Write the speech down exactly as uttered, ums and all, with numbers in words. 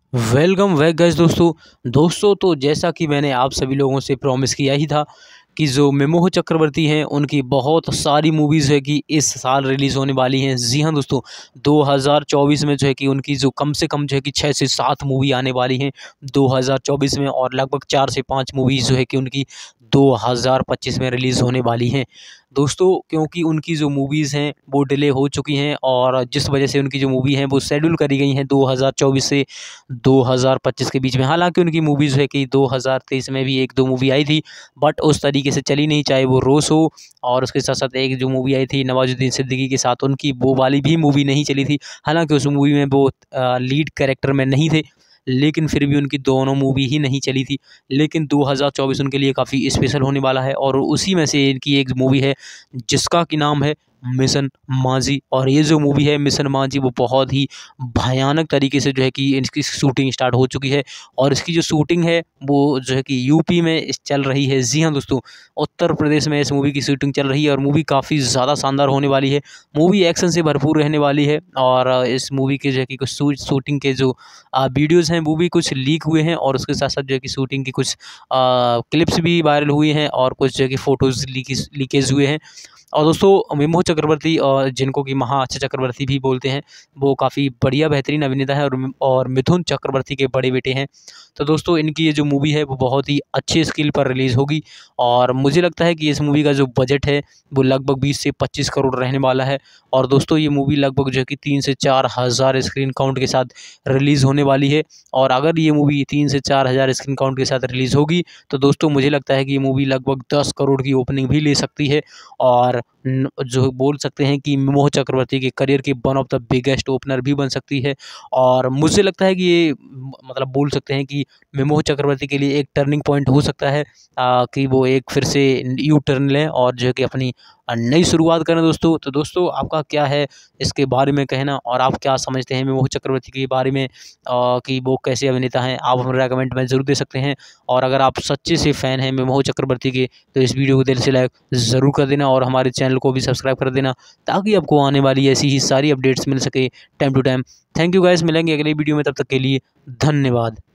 Welcome back guys दोस्तों दोस्तों तो जैसा कि मैंने आप सभी लोगों से प्रॉमिस किया ही था कि जो मिमोह चक्रवर्ती हैं उनकी बहुत सारी मूवीज़ है कि इस साल रिलीज़ होने वाली हैं। जी हाँ दोस्तों, दो हज़ार चौबीस में जो है कि उनकी जो कम से कम जो है कि छः से सात मूवी आने वाली हैं दो हज़ार चौबीस में, और लगभग चार से पाँच मूवीज़ जो है कि उनकी दो हज़ार पच्चीस में रिलीज़ होने वाली हैं दोस्तों। क्योंकि उनकी जो मूवीज़ हैं वो डिले हो चुकी हैं, और जिस वजह से उनकी जो मूवी हैं वो शेड्यूल करी गई हैं दो हज़ार चौबीस से दो हज़ार पच्चीस के बीच में। हालांकि उनकी मूवीज़ है कि दो हज़ार तेईस में भी एक दो मूवी आई थी, बट उस तरीके से चली नहीं, चाहे वो रोस हो, और उसके साथ साथ एक जो मूवी आई थी नवाजुद्दीन सिद्दीकी के साथ, उनकी वो वाली भी मूवी नहीं चली थी। हालांकि उस मूवी में वो लीड कैरेक्टर में नहीं थे, लेकिन फिर भी उनकी दोनों मूवी ही नहीं चली थी। लेकिन दो हज़ार चौबीस उनके लिए काफ़ी स्पेशल होने वाला है, और उसी में से इनकी एक मूवी है जिसका कि नाम है मिशन मांझी। और ये जो मूवी है मिशन मांझी वो बहुत ही भयानक तरीके से जो है कि इसकी शूटिंग स्टार्ट हो चुकी है, और इसकी जो शूटिंग है वो जो है कि यूपी में इस चल रही है। जी हाँ दोस्तों, उत्तर प्रदेश में इस मूवी की शूटिंग चल रही है, और मूवी काफ़ी ज़्यादा शानदार होने वाली है। मूवी एक्शन से भरपूर रहने वाली है, और इस मूवी के जो है कि कुछ शूटिंग के जो वीडियोज़ हैं वो भी कुछ लीक हुए हैं, और उसके साथ साथ जो है कि शूटिंग की कुछ क्लिप्स भी वायरल हुई हैं, और कुछ जो है कि फ़ोटोज़ लीकेज लीकेज हुए हैं। और दोस्तों मिमोह चक्रवर्ती, और जिनको कि महा अच्छे चक्रवर्ती भी बोलते हैं, वो काफ़ी बढ़िया बेहतरीन अभिनेता है, और और मिथुन चक्रवर्ती के बड़े बेटे हैं। तो दोस्तों इनकी ये जो मूवी है वो बहुत ही अच्छे स्केल पर रिलीज़ होगी, और मुझे लगता है कि इस मूवी का जो बजट है वो लगभग बीस से पच्चीस करोड़ रहने वाला है। और दोस्तों ये मूवी लगभग जो है कि तीन से चार हज़ार स्क्रीन काउंट के साथ रिलीज़ होने वाली है। और अगर ये मूवी तीन से चार हज़ार स्क्रीन काउंट के साथ रिलीज़ होगी तो दोस्तों मुझे लगता है कि ये मूवी लगभग दस करोड़ की ओपनिंग भी ले सकती है, और जो बोल सकते हैं कि मिमोह चक्रवर्ती के करियर की one of the biggest opener भी बन सकती है। और मुझे लगता है कि ये मतलब बोल सकते हैं कि मिमोह चक्रवर्ती के लिए एक टर्निंग पॉइंट हो सकता है, आ, कि वो एक फिर से यू टर्न लें और जो है कि अपनी नई शुरुआत करें दोस्तों। तो दोस्तों आपका क्या है इसके बारे में कहना, और आप क्या समझते हैं मिमोह चक्रवर्ती के बारे में, आ, कि वो कैसे अभिनेता हैं, आप हमारा कमेंट में ज़रूर दे सकते हैं। और अगर आप सच्चे से फ़ैन हैं मिमोह चक्रवर्ती के तो इस वीडियो को दिल से लाइक ज़रूर कर देना, और हमारे चैनल को भी सब्सक्राइब कर देना, ताकि आपको आने वाली ऐसी ही सारी अपडेट्स मिल सके time to time. Thank you guys, मिलेंगे अगले वीडियो में, तब तक के लिए धन्यवाद।